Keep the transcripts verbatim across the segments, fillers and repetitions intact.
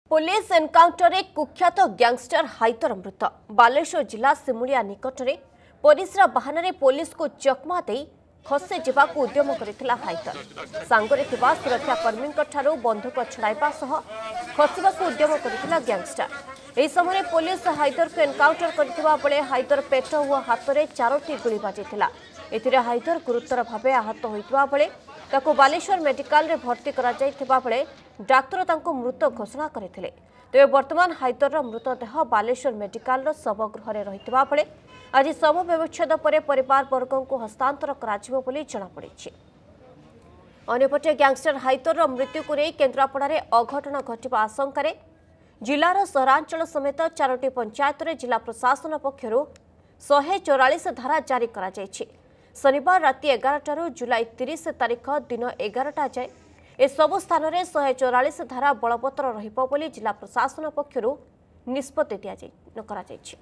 Police encounter रे कुख्यात gangster Haider मृत बालेश्वर जिला सिमुलिया निकट में परिस्रा बाहन पुलिस को चकमा दे खसे जावाक उद्यम करथिला हाइदर सांगरे थिबा सुरक्षाकर्मी बंधुक छड़ाइबा सह खसवाक उद्यम करथिला गैंगस्टर एही समय पुलिस हाइदर को एनकाउंटर करथिबा बेले हाइदर पेट और हाथ में चारोटी गुली बाजिथिला एथिरे हाइदर गुरुतर भावे आहत होइतबा बेले ताको बालेश्वर मेडिकल रे भर्ती करा जाइथिबा बेले डाक्तर तांको मृत घोषणा करथिले। तेबे वर्तमान हाइदर मृतदेह बालेश्वर मेडिकल शवगृह रे रहितबा बेले आज शव व्यवच्छेद पर परिवार वर्ग को हस्तांतर कराजिबो बोली जणा पड़िछि। अन्यपटे गैंगस्टर हाइदर मृत्यु को नहीं केन्द्रापड़ा अघटन घटवा आशंका जिलार सहरांचल समेत चारोटी पंचायत रे जिला प्रशासन पक्षर शहे चौरालीस धारा जारी करा जायछि। शनिवार राति एगारटू जुलाई तीस तारीख दिन एगारटा जाए ए सब स्थान में शहे चौरालीस धारा बलवत्तर रहिबो बोली जिला प्रशासन पक्षर निष्पत्ति दिया करा जायछि।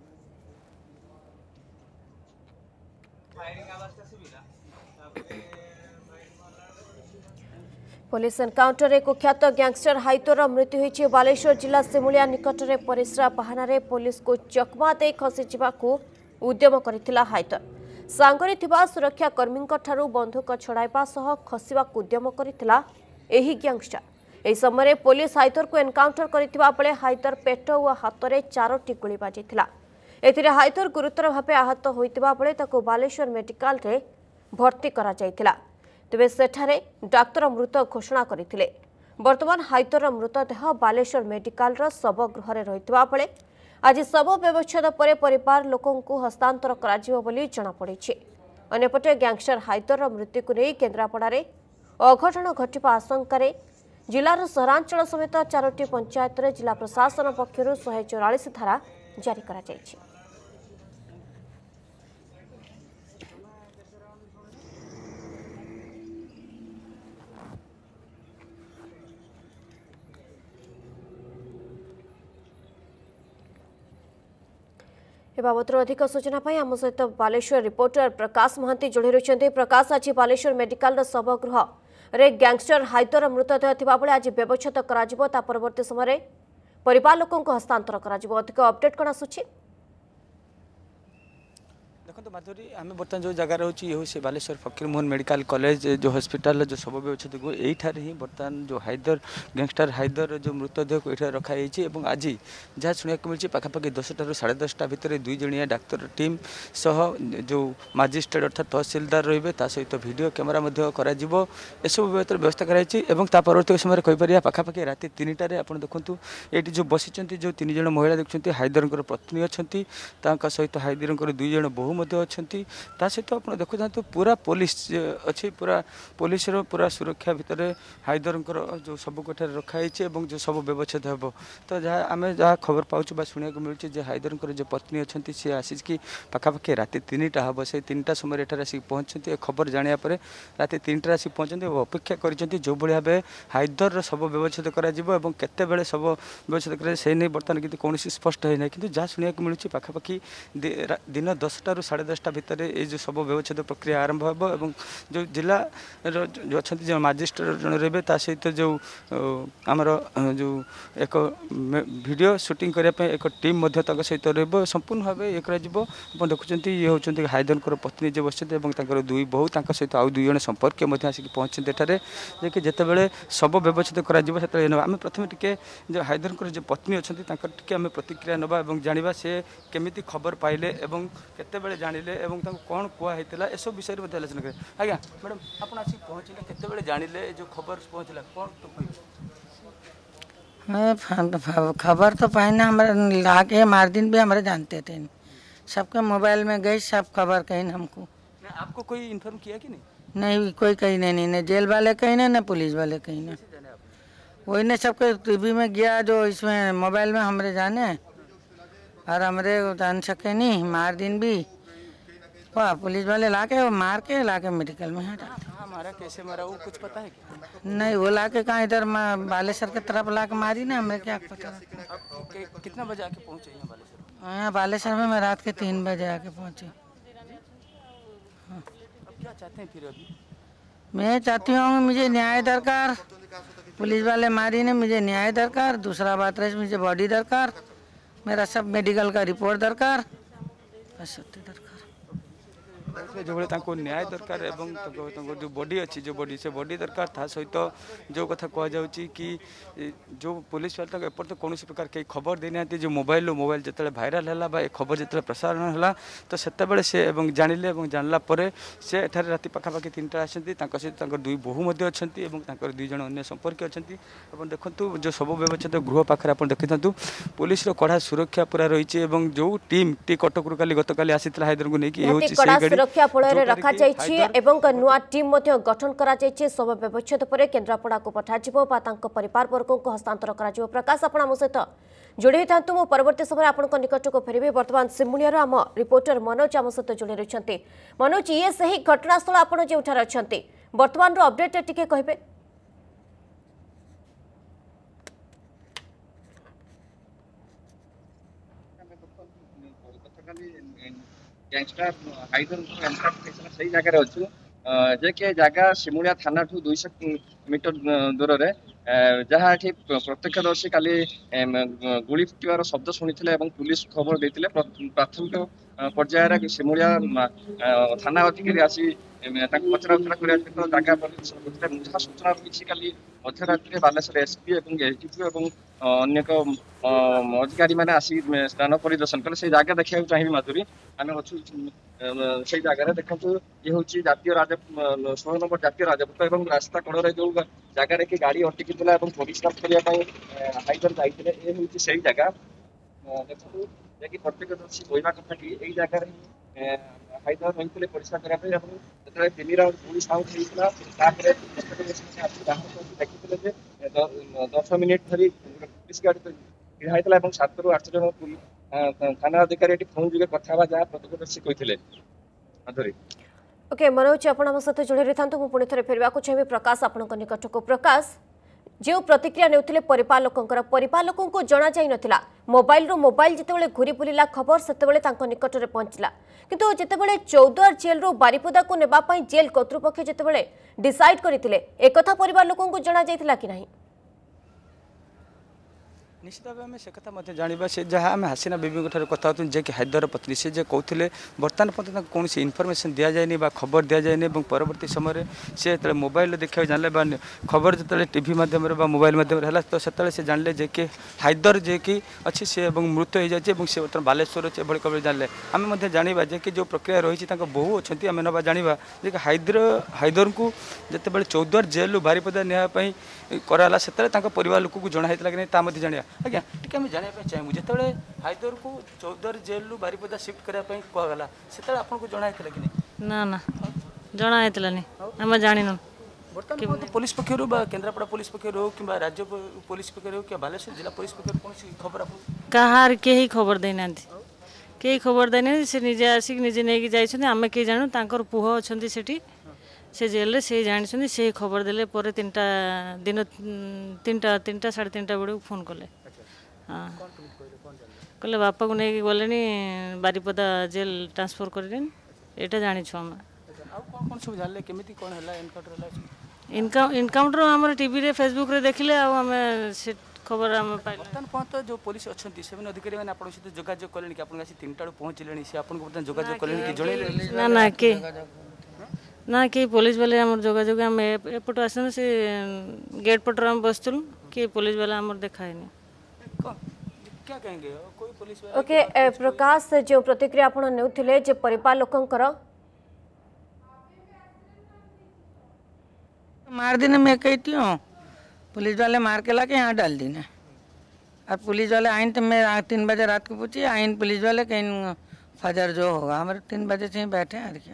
पुलिस एनकाउंटर एक कुख्यात गैंगस्टर हाइदर मृत्यु होइछि। बालेश्वर जिला सिमुलिया निकट में परिस्रा बाहन पुलिस को चकमा दे खसी जावाकू उद्यम करथिला हाइदर सांगरे थिबा सुरक्षाकर्मी बंधुक छड़ाइबा सह खसिवाक उद्यम करथिला एही गैंगस्टर। एही समय पुलिस हाइदर को एनकाउंटर करथिबा बेले हाइदर पेट और हाथ में चारोटी गुली बाजिथिला एथिरे हाइदर गुरुतर भावे आहत होइतबा बेले ताको बालेश्वर मेडिकल रे भर्ती करा जाइथिला। तेबे सेठारे डाक्तर मृत घोषणा करथिले। वर्तमान हाइदर मृतदेह बालेश्वर मेडिकल रो शवगृह रे रहितबा बेले आज शव व्यवच्छेद पर परिवार लोकों को हस्तांतर कराजिबो बोली जणा पड़िछि। अन्यपटे गैंगस्टर हाइदर मृत्यु को नहीं केन्द्रापड़ा अघटन घटवा आशंका जिलार सहरांचल समेत चारोटी पंचायत रे जिला प्रशासन पक्षर शहे चौरालीस धारा जारी करा जायछि। ए बाबतर अधिक सूचना आम सहित बालेश्वर रिपोर्टर प्रकाश महांती जोड़ी रही। प्रकाश आज बालेश्वर मेडिकल शवगृह रे गैंगस्टर हाइदर मृतदेह थिबा बेले आज व्यवच्छेद कराजिबो ता परवर्ती समय परिवार लोकों को हस्तांतर कराजिबो अधिक अपडेट कण आसुछि। देखो माधुरी आम बर्तमान जो जगह रोचे ये हूँ बालेश्वर फकीर मोहन मेडिकल कॉलेज जो हॉस्पिटल जो शव व्यवच्छेद को यहीठार ही बर्तमान जो हाइदर गैंगस्टर हाइदर जो मृतदेह को ये रखाई आज जहाँ शुणा मिली पाखापाखि दसटू साढ़े दसटा भितर दुई जणिया डाक्तर टीम सह जो मजिस्ट्रेट अर्थात तहसिलदार रे सहित वीडियो कैमेरा एसबू व्यवस्था कराई परवर्त समय कहीपर पाखापाखि राति तीन टारे आप देखूँ ये जो बसी जो तीन जन महिला देखते हाइदर पत्नी अच्छा सहित हाइदर दुई जन बहु अच्छी सहित आप देखु था पूरा पुलिस अच्छी पूरा पुलिस पूरा सुरक्षा भितर हाइदर जो सब कोठे रखाई जो सब व्यवच्छेद हे तो जहाँ आम जहाँ खबर पाचु शुणा मिलूँ हाइदर जो पत्नी अच्छा सी आसिक पाखापाखि राति तीन टा हम से तीन टा समय एठार आसिक पहुँचती खबर जाना राति तीन टा आसिक पहुँचती अपेक्षा कर जो भाव हाइदर सब व्यवच्छेद कर सब व्यवच्छेद कर बर्तमान कि कौन स्पष्ट है ना कि जहाँ शुणा मिलूँ पाखापाखि दिन दसटू साढ़े दसटा भितर ये जो सब व्यवच्छेद प्रक्रिया आरंभ हो जो जिला जो अच्छा जो मजिस्ट्रेट जन रे सहित जो आमर जो एक वीडियो शूटिंग करने एक टीम सहित रे संपूर्ण भाव ये देखुं ये हूँ हाइदर पत्नी जो बसते दुई बहु सहित आउ दुई जन संपर्क आसिक पहुँचते एठार जे जिते बड़े सब व्यवच्छेद आम प्रथम टे जो हाइदर जो पत्नी अच्छा टे आम प्रतिक्रिया नवा जाना से केमी खबर पाइले केते जानिले कौन कहुई ए सब विषय में आलोचना करें। आज्ञा मैडम आप आसिक पहुँचले केते जानिले जो खबर पहुँचला कौन तो खबर तो पाए हमारे लाके मार दिन भी हमारे जानते थे सबके मोबाइल में गई सब खबर कहीं हमको। आपको कोई इन्फॉर्म किया कि नहीं? नहीं कोई कहीं नहीं नहीं न जेल वाले कहीं ना न पुलिस वाले कहीं ना वही ने सबके टीवी में गया जो इसमें मोबाइल में हमारे जाने और हमारे जान सके नहीं मार दिन भी वाह पुलिस वाले लाके मार के लाके मेडिकल में हटा हमारा कैसे मारा वो कुछ पता है क्या? नहीं वो लाके कहाँ इधर बालेश्वर के तरफ लाके मारी ना हमें क्या पता। कितना बजे आके पहुँचे यहाँ बालेश्वर? हाँ बालेश्वर में मैं रात के तीन बजे आके पहुँची। अब क्या चाहते हैं फिर अभी? मैं चाहती हूँ मुझे न्याय दरकार, पुलिस वाले मारी ने मुझे न्याय दरकार। दूसरा बात रही मुझे बॉडी दरकार, मेरा सब मेडिकल का रिपोर्ट दरकार, बस उतनी दरकार। जो न्याय दरकार एवं जो बॉडी अच्छी जो बॉडी से बॉडी दरकार ता सहित जो कथा कह कि जो पुलिस वाले एपर तो कौन प्रकार कई खबर देना जो मोबाइल मोबाइल जो भाइराल है खबर जो प्रसारण है तो सेतबे से जानिले जानला से एठार राति पाखापाखि तीन टा आसती सहित दुई बोहू अच्छा दुई जन अन्य संपर्क अच्छा देखु जो सब व्यवस्थित गृह पाखे आप देखी था पुलिस कड़ा सुरक्षा पूरा रही जो टीम टी कटक गत काली आसी हैदर को लेकिन सुरक्षा बलय रखा नुआ टीम गठन करा सब व्यवच्छेद पर केन्द्रापड़ा को पठाଯିव परिवार वर्ग को हस्तांतर कर प्रकाश आप सहित जोड़ी था मु परवर्ती समय आप निकट को फेरबी बर्तमान सिमुलिया आम रिपोर्टर मनोज आम सहित जोड़ी रही मनोज ये सही घटनास्थल आप जो अच्छा बर्तमान अपडेट टिके कहे गैंगस्टर हाइदर सही जगह अच्छु जे कि जगह सिमुलिया थाना ठू दुई मीटर दूर रे जहाँ प्रत्यक्षदर्शी काली गुली फुटार शब्द शुणी पुलिस खबर देते प्राथमिक पर्यायर सिमुलिया थाना अधिकारी आसी पचरा उचरा कर जगह परिदर्शन करते जहाँ सूचना रही काली मध्यरात्रि बालेश्वर एसपी और एसडीपी और अनेक अधिकारी मैंने आसी स्थान परिदर्शन कले से जगह देखा चाहिए माधुरी आम अच्छु से जगह देखु ये हूँ जातीय राज षोल नंबर जातीय राजपथ और रास्ता कड़े जो जगार कि गाड़ी अटकी परिष्कार करने हाइदर जाते ये हूँ से जगह देखो जैक प्रत्यक्षदर्शी कहवा कथा कि यही जगार हाइदर रही परिष्कार करने जो तीन राउंड गुली साउंड होता देखते दस मिनिट धरी पुलिस गाड़ी भिड़ा होता सात रु आठ जन थाना अधिकारी फोन जुगे कथा जहाँ प्रत्यक्षदर्शी कहते माधुरी ओके मनोज आप सहित जोड़ी रही था पुणी थे फेरवा चाहिए प्रकाश आपण निकट को प्रकाश जो प्रतिक्रिया नेउथिले परिवार लोकंकर परिवार लोकन को जना जाई नथिला मोबाइल रो मोबाइल जितेबेले घुरी बुलिला खबर सेतेबेले तांको निकट रे पहुंचला किंतु जितेबेले चौद्वार जेल रो बारिपदा को नेबा पई जेल कर्तृपक्ष जितेबेले डिसाइड करथिले एकथा परिवार लोकन को जना जाइथिला कि नाही निश्चित भाव में से कथा जाना से जहाँ आम हासिना बेबी कथा होती जे कि हैदर पत्नी से जे कहते बर्तमान पर्यटन कौन इनफर्मेशन दि जाए खबर दि जाए परवर्ती समय से जो मोबाइल देखा जानले खबर जो टीवी मध्यम मोबाइल मध्यम है तो से जानले जे कि हैदर जे कि अच्छी से मृत्यु हो जाए सी बर्तमान बालेश्वर अच्छे एभली खबर जानले आम जाना जे कि जो प्रक्रिया रही बहु अच्छा आम ना जाना जे कि हैदर हैदर को जिते चौद्वार जेल बारिपदा नियापाई कराला से परिवार लोक को जनाई कि नहीं जाना आज्ञा टी आम जानापी चाहूँ जो हैदर को चौद्वार जेल रु बारिपदा शिफ्ट करने कहगला से आपको जनाई कि नहीं ना ना जनाई आम जान बर्तमान पुलिस पक्षर केन्द्रापड़ा पुलिस पक्षर हो कि राज्य पुलिस पक्षर हो कि बालेश्वर जिला पुलिस पक्षर कौन खबर कहार कहीं खबर देना कहीं खबर देना से निजे आसिक निजे नहीं जाइए आम कहीं जानू तांकर पुह अच्छा से से जेल से जानी से खबर देले पर तीन टा दिन तीन टा तीन टा साढ़े तीन टा बेड़े फोन कले हाँ कहले बापा को नहीं गले बारिपदा जेल ट्रांसफर कर यहाँ जानी आम इनकाउंटर आम टीवी रे फेसबुक रे देखले आम से खबर आम बर्तमान जो पुलिस अच्छा से अधिकारी मैंने आप सहित जोगाजोग कले कि आप तीन टा पहुँचले से आपको बर्तमान जोगाजोग कले कि जन ना ना के ना कि पुलिस वाले आम जोगाजोग आम एपट आस से गेट पटर आम बसलु कि पुलिस वाला आम देखा है क्या कहेंगे कोई पुलिस ओके प्रकाश जो प्रतिक्रिया आप नेउथिले जे परिवार लोकंकर मार देने मैं कहती हूँ पुलिस वाले मार के लाके यहाँ डाल देना और पुलिस वाले आइन तो मैं तीन बजे रात को पूछी आइन पुलिस वाले कहीं फजर जो होगा हमारे तीन बजे से ही बैठे हैं क्या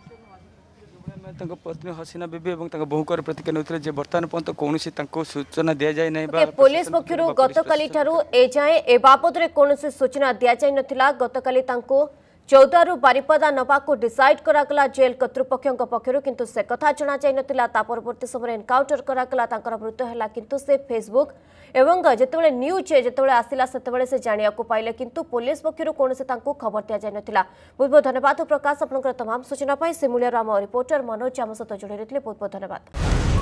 पत्नी हसीना बेबी और बहुकर प्रतिक्रिया नौते बर्तमान पर्यंत कौन सूचना दि जाए ना पुलिस पक्षर गतकाली ए जाए ए बाबद कौन सूचना दि जाई नथिला गतकाली तांको चौदह रु बारिपदा नवाको डिसाइड करागला जेल कर्तृपक्षों पक्षर किंतु से कथा जना जाई नथिला ता परवर्ती समय एनकाउंटर करागला तांकर मृत्यु हैला किंतु से फेसबुक एवं जेतेबेले न्यूज जेतेबेले आसिला सेतेबेले से जानिया को पाइले किंतु पुलिस पक्षर कोन से तांको खबर दिया जाई नथिला। बहुत बहुत धन्यवाद प्रकाश आपनकर तमाम सूचना पाई सिमुलिया राम रिपोर्टर मनोज आम सहित जोड़े बहुत बहुत धन्यवाद।